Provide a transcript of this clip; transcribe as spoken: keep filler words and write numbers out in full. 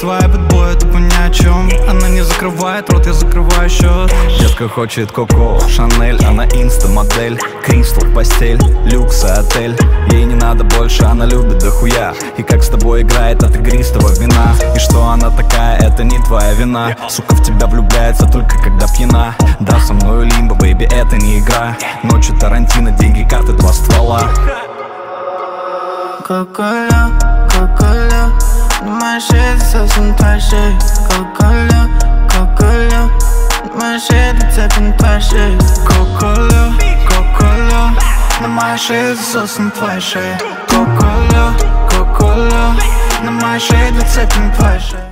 твоя бэтбой, тупо ни о чем. Она не закрывает рот, я закрываю счет. Детка хочет Коко, Шанель, она инста-модель. Кристал, постель, люкс и отель. Ей не надо больше, она любит дохуя. И как с тобой играет от игристого вина. И что она такая, это не твоя вина. Сука в тебя влюбляется только когда пьяна. Да, со мною лимбо, бэйби, это не игра. Ночью Тарантино, деньги, карты, два ствола. Коко-лё, коко-лё, моя шея совсем твоя шея. Коко-лё, коко-лё, моя шея зацепит на твоей шее. Коко-лё, коко-лё, на моей шее засосан твоя шея. Коко-лё, коко-лё, на моей шее зацепит на твоей шее.